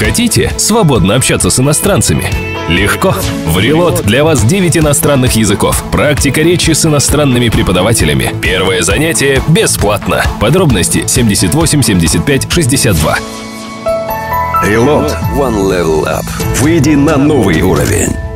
Хотите свободно общаться с иностранцами? Легко. В Reload для вас 9 иностранных языков. Практика речи с иностранными преподавателями. Первое занятие бесплатно. Подробности 78 75 62. Reload. One level up. Выйди на новый уровень.